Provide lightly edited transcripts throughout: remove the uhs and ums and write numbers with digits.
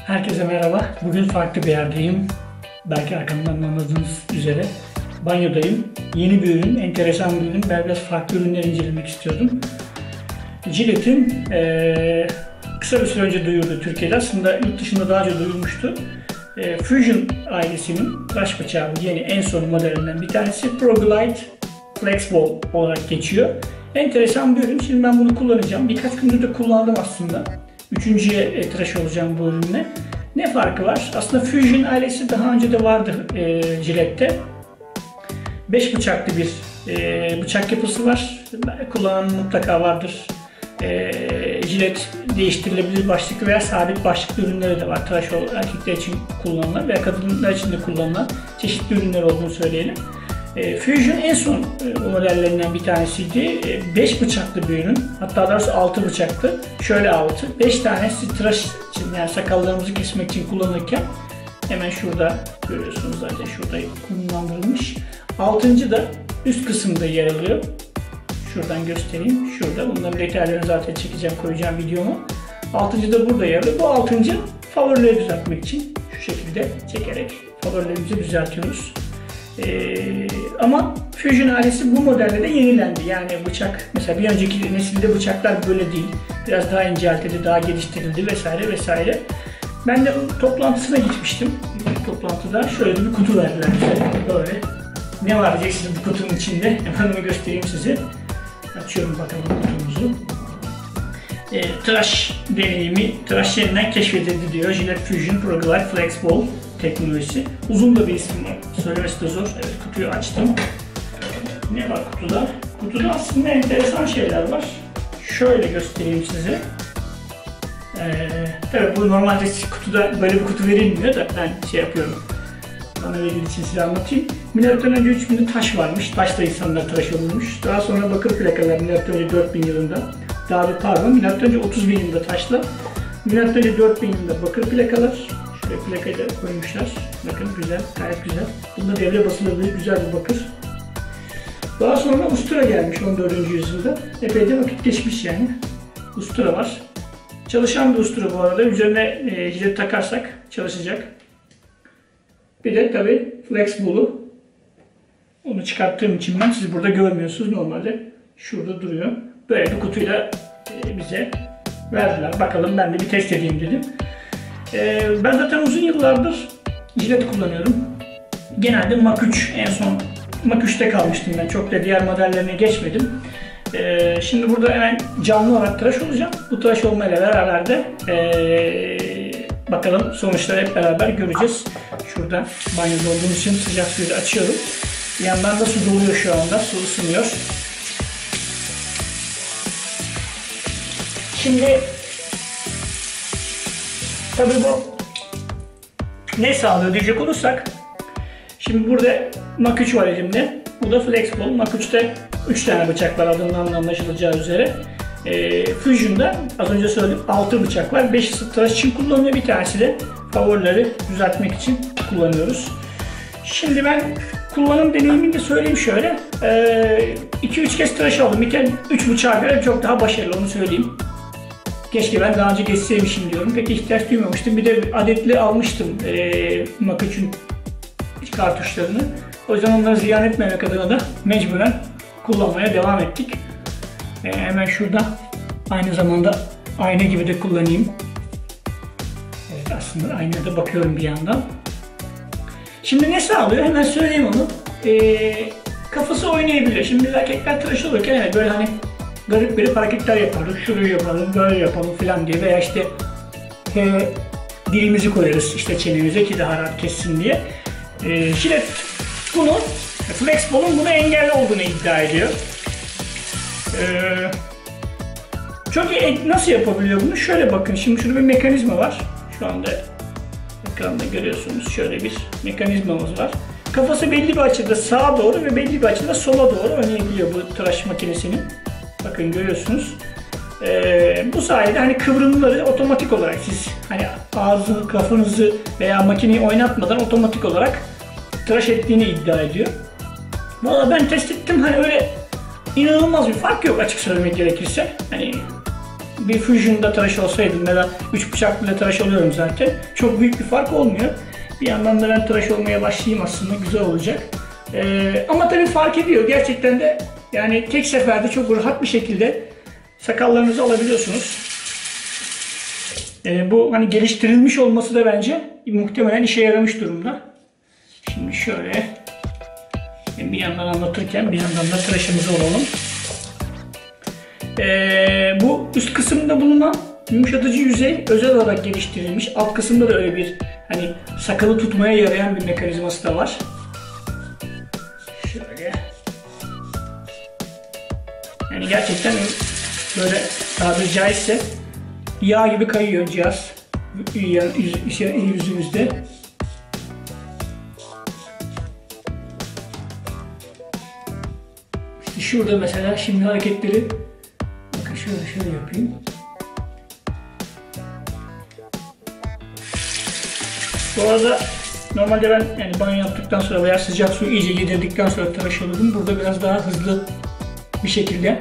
Herkese merhaba. Bugün farklı bir yerdeyim. Belki arkamdan anladığınız üzere banyodayım. Yeni bir ürün, enteresan bir ürün. Ben biraz farklı ürünler incelemek istiyordum. Gillette'in kısa bir süre önce duyurdu Türkiye'de. Aslında yurt dışında daha önce duyurmuştu. Fusion ailesinin tıraş bıçağı yeni en son modelinden bir tanesi ProGlide Flexball olarak geçiyor. Enteresan bir ürün. Şimdi ben bunu kullanacağım. Birkaç gündür de kullandım aslında. Üçüncüye tıraş olacağım bu ürünle. Ne farkı var? Aslında Fusion ailesi daha önce de vardır Gillette'te. 5 bıçaklı bir bıçak yapısı var. Kullanan mutlaka vardır. Gillette değiştirilebilir başlıklı veya sabit başlıklı ürünleri de var. Tıraş erkekler için kullanılan veya kadınlar için de kullanılan çeşitli ürünler olduğunu söyleyelim. Fusion en son modellerinden bir tanesiydi. 5 bıçaklı bir ürün. Hatta doğrusu 6 bıçaktı. Şöyle 6. 5 tanesi tıraş için, yani sakallarımızı kesmek için kullanırken hemen şurada görüyorsunuz zaten şurada konumlandırılmış. 6. da üst kısımda yer alıyor. Şuradan göstereyim. Şurada. Bunların detaylarını zaten çekeceğim, koyacağım videomu. 6. da burada yer alıyor. Bu 6. favorileri düzeltmek için şu şekilde çekerek favorilerimizi düzeltiyoruz. Ama Fusion ailesi bu modelde de yenilendi. Yani bıçak, mesela bir önceki nesilde bıçaklar böyle değil. Biraz daha inceltildi, daha geliştirildi vesaire vesaire. Ben de toplantısına gitmiştim. Toplantıda şöyle bir kutu verdiler bize. Böyle. Ne var diyeceksiniz bu kutunun içinde? Hemen onu göstereyim size. Açıyorum bakalım kutumuzu. Tıraş deneyimi, tıraş yeniden keşfedildi diyor. Gillette Fusion ProGlide Flexball teknolojisi. Uzun da bir isim var. Söylemesi de zor. Evet, kutuyu açtım. Ne var kutuda? Kutuda aslında enteresan şeyler var. Şöyle göstereyim size. Tabii bu normalde kutuda böyle bir kutu verilmiyor da ben şey yapıyorum. Bana verildiği için size anlatayım. Milattan önce 3000'de taş varmış. Taşla insanlar tıraş olunmuş. Daha sonra bakır plakalar milattan önce 4000 yılında. Milattan önce 30.000 yılında taşla. Milattan önce 4000 yılında bakır plakalar. Şöyle plakayı da koymuşlar. Bakın güzel, gayet güzel. Bunda devre basılabilir güzel bir bakır. Daha sonra ustura gelmiş 14. yüzyılda. Epey de vakit geçmiş yani. Ustura var. Çalışan bir ustura bu arada. Üzerine jilet takarsak çalışacak. Bir de tabi Flexball'u. Onu çıkarttığım için ben, siz burada görmüyorsunuz, normalde şurada duruyor. Böyle bir kutuyla bize verdiler. Bakalım, ben de bir test edeyim dedim. Ben zaten uzun yıllardır Gillette kullanıyorum. Genelde Mach 3, en son Mach 3'te kalmıştım ben. Çok da diğer modellerine geçmedim. Şimdi burada hemen canlı olarak tıraş olacağım. Bu tıraş olmayla beraber de bakalım sonuçları hep beraber göreceğiz. Şurada banyoda olduğum için sıcak suyu da açıyorum. Bir yandan da su doluyor şu anda. Su ısınıyor. Şimdi tabii bu ne sağlıyor diyecek olursak, şimdi burada Mach 3 var elimde. Bu da Flexball. Mach 3'te 3 tane bıçak var adından anlaşılacağı üzere. Fusion'da az önce söyledim 6 bıçak var. 5'i tıraş için kullanılıyor. Bir tanesi de favorileri düzeltmek için kullanıyoruz. Şimdi ben kullanım deneyimini de söyleyeyim şöyle. 2-3 kez tıraş aldım. Bir kere 3 bıçağa göre çok daha başarılı, onu söyleyeyim. Keşke ben daha önce geçseymişim diyorum. Pek ihtiyaç duymamıştım. Bir de adetli almıştım Mach 3'ün kartuşlarını. O yüzden onları ziyan etmemek adına da mecburen kullanmaya devam ettik. Hemen şurada aynı zamanda ayna gibi de kullanayım. Evet, aslında aynaya da bakıyorum bir yandan. Şimdi ne sağlıyor? Hemen söyleyeyim onu. Kafası oynayabiliyor. Şimdi biz erkekler tıraş olurken yani böyle hani garip hareketler yaparız. Şurayı yapalım, böyle yapalım falan diye, veya işte dilimizi koyarız işte çenemize ki daha rahat kessin diye. Gillette bunu, Flexball'un bunu engelli olduğunu iddia ediyor. Çok iyi. Nasıl yapabiliyor bunu? Şöyle bakın, şimdi şurada bir mekanizma var. Şu anda ekranda görüyorsunuz, şöyle bir mekanizmamız var. Kafası belli bir açıda sağa doğru ve belli bir açıda sola doğru oynayabiliyor bu tıraş makinesinin. Bakın görüyorsunuz. Bu sayede hani kıvrımları otomatik olarak siz hani ağzınızı, kafanızı veya makineyi oynatmadan otomatik olarak tıraş ettiğini iddia ediyor. Valla ben test ettim, hani öyle inanılmaz bir fark yok açık söylemek gerekirse. Hani bir Fusion'da tıraş olsaydım ya da 3 bıçaklı tıraş oluyorum zaten. Çok büyük bir fark olmuyor. Bir yandan da ben tıraş olmaya başlayayım, aslında güzel olacak. Ama tabii fark ediyor. Gerçekten de yani tek seferde çok rahat bir şekilde sakallarınızı alabiliyorsunuz. Bu hani geliştirilmiş olması da bence muhtemelen işe yaramış durumda. Şimdi şöyle bir yandan anlatırken bir yandan da tıraşımızı alalım. Bu üst kısımda bulunan yumuşatıcı yüzey özel olarak geliştirilmiş. Alt kısımda da öyle bir hani sakalı tutmaya yarayan bir mekanizması da var. Şöyle. Yani gerçekten böyle tabiri caizse yağ gibi kayıyor cihaz yüzümüzde. İşte şurada mesela şimdi hareketleri bakın şöyle yapayım. Bu arada normalde ben yani banyo yaptıktan sonra veya sıcak suyu iyice yedirdikten sonra tıraş olurdum. Burada biraz daha hızlı bir şekilde.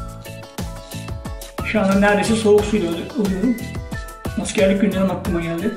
Şu anda neredeyse soğuk suyla oluyorum. Askerlik günlerim aklıma geldi.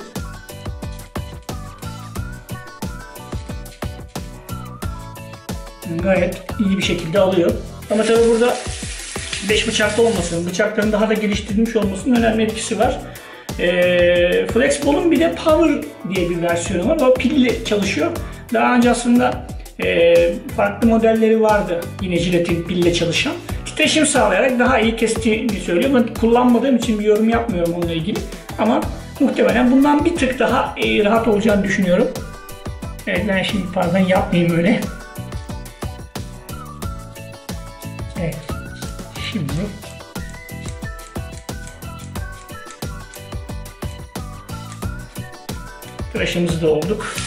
Gayet iyi bir şekilde alıyor. Ama tabi burada 5 bıçaklı olmasının, bıçakların daha da geliştirilmiş olmasının önemli etkisi var. Flexball'un bir de Power diye bir versiyonu var. O pille çalışıyor. Daha önce aslında farklı modelleri vardı. Yine Gillette'in pille çalışan. Titreşim sağlayarak daha iyi kestiğini söylüyor. Ben kullanmadığım için bir yorum yapmıyorum onunla ilgili. Ama muhtemelen bundan bir tık daha rahat olacağını düşünüyorum. Evet, ben şimdi pardon yapmayayım öyle. Evet. Şimdi tıraşımızı da olduk.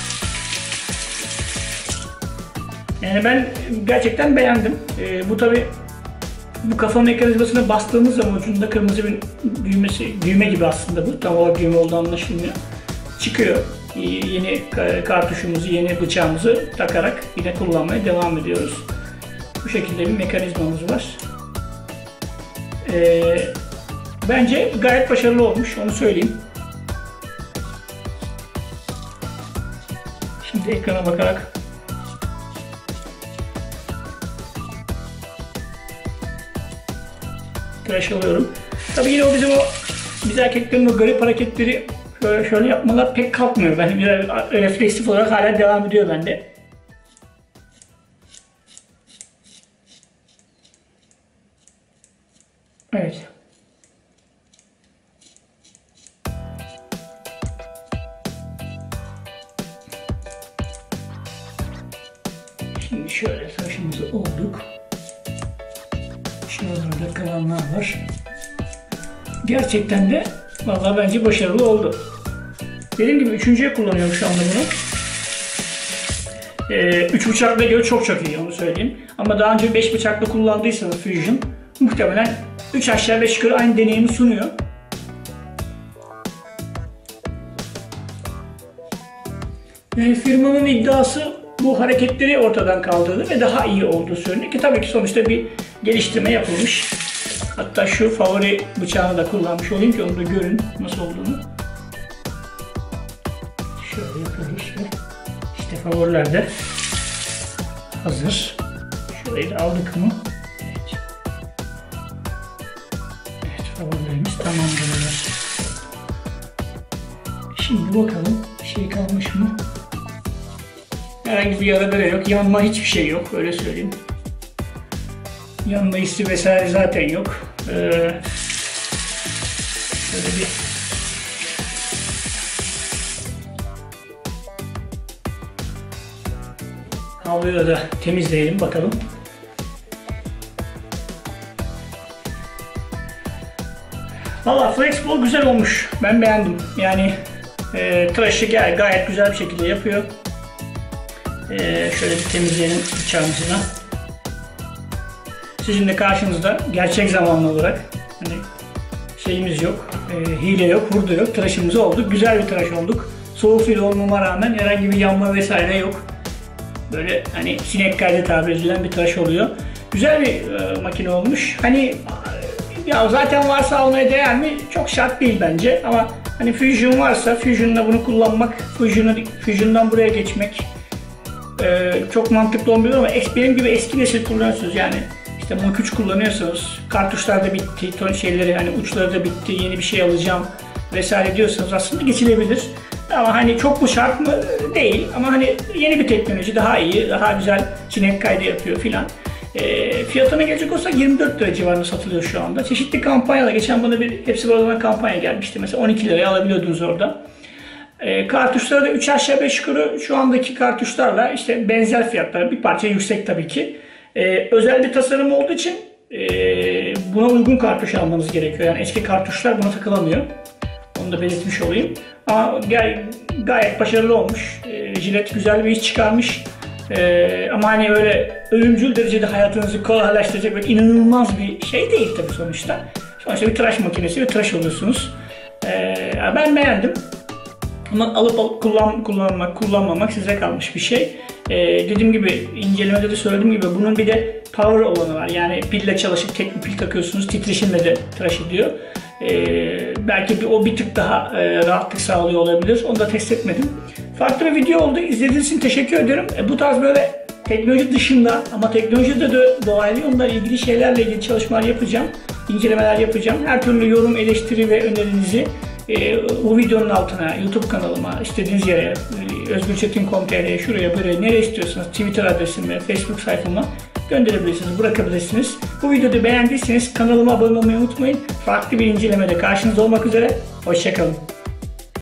Yani ben gerçekten beğendim. Bu tabi bu kafa mekanizmasına bastığımız zaman ucunda kırmızı bir düğme gibi aslında bu. Tam olarak düğme olduğu anlaşılmıyor. Çıkıyor. Yeni kartuşumuzu, yeni bıçağımızı takarak yine kullanmaya devam ediyoruz. Bu şekilde bir mekanizmamız var. Bence gayet başarılı olmuş, onu söyleyeyim. Şimdi ekrana bakarak tıraş alıyorum. Tabii yine biz erkeklerin o garip hareketleri şöyle yapmalar pek kalkmıyor. Ben biraz refleksif olarak hala devam ediyor bende. Evet. Şimdi şöyle tıraşımızı olduk. Şuralarda kalanlar var. Gerçekten de vallahi bence başarılı oldu. Dediğim gibi üçüncüye kullanıyorum şu anda bunu. 3 bıçakla göre çok iyi, onu söyleyeyim. Ama daha önce 5 bıçakla kullandıysanız Fusion muhtemelen 3 aşağı 5 yukarı aynı deneyimi sunuyor. Yani firmanın iddiası bu hareketleri ortadan kaldırdı ve daha iyi olduğu söyleniyor ki tabii ki sonuçta bir geliştirme yapılmış. Hatta şu favori bıçağını da kullanmış olayım ki onu da görün nasıl olduğunu. Şöyle yapıyoruz ve işte favoriler de hazır. Şurayı da aldık mı? Evet. Evet, favorilerimiz tamamdır. Şimdi bakalım bir şey kalmış mı? Herhangi bir yara bere yok. Yanma hiçbir şey yok. Öyle söyleyeyim. Yanma hissi vesaire zaten yok. Şöyle bir havluyu da temizleyelim bakalım. Valla Flexball güzel olmuş. Ben beğendim. Yani tıraşı gayet güzel bir şekilde yapıyor. Şöyle bir temizleyelim bıçağımızı. Sizin de karşınızda gerçek zamanlı olarak hani şeyimiz yok, hile yok, hurda yok, tıraşımız oldu. Güzel bir tıraş olduk. Soğuk suyla olmama rağmen herhangi bir yanma vesaire yok. Böyle hani sinek kaydı tabir edilen bir tıraş oluyor. Güzel bir makine olmuş. Hani Ya zaten varsa almaya değer mi? Çok şart değil bence ama hani Fusion varsa Fusion'la bunu kullanmak, Fusion'dan buraya geçmek çok mantıklı olmuyor ama benim gibi eski nesil kullanıyorsunuz yani işte Mach 3 kullanıyorsanız, kartuşlar da bitti, ton şeyleri hani uçları da bitti, yeni bir şey alacağım vesaire diyorsanız aslında geçilebilir. Ama hani çok bu şart mı? Değil. Ama hani yeni bir teknoloji, daha iyi, daha güzel sinek kaydı yapıyor filan. Fiyatına gelecek olsak 24 lira civarında satılıyor şu anda. Çeşitli kampanyalar. Geçen bana bir hepsi buradan kampanya gelmişti. Mesela 12 liraya alabiliyordunuz orada. Kartuşları da 3 aşağı 5 yukarı şu andaki kartuşlarla işte benzer fiyatlar. Bir parça yüksek tabii ki. Özel bir tasarım olduğu için buna uygun kartuş almanız gerekiyor. Yani eski kartuşlar buna takılamıyor. Onu da belirtmiş olayım. Ama gayet başarılı olmuş. Gillette güzel bir iş çıkarmış. Ama hani öyle ölümcül derecede hayatınızı kolaylaştıracak böyle inanılmaz bir şey değil tabii sonuçta. Sonuçta bir tıraş makinesi ve tıraş oluyorsunuz. Ben beğendim. Ama alıp kullanmamak size kalmış bir şey. Dediğim gibi, incelemede de söylediğim gibi bunun bir de power olanı var. Yani pille çalışıp tek bir pil takıyorsunuz, titreşimle de tıraş ediyor. Belki o bir tık daha rahatlık sağlıyor olabilir. Onu da test etmedim. Farklı bir video oldu. İzlediğiniz için teşekkür ederim. Bu tarz böyle teknoloji dışında ama teknolojide de doğayla onlarla ilgili şeylerle ilgili çalışmalar yapacağım. İncelemeler yapacağım. Her türlü yorum, eleştiri ve önerinizi bu videonun altına, YouTube kanalıma, istediğiniz yere, özgürçetin.com.tr'ye, şuraya, buraya, nereye istiyorsanız, Twitter adresime, Facebook sayfama gönderebilirsiniz, bırakabilirsiniz. Bu videoyu beğendiyseniz kanalıma abone olmayı unutmayın. Farklı bir incelemede karşınızda olmak üzere. Hoşça kalın.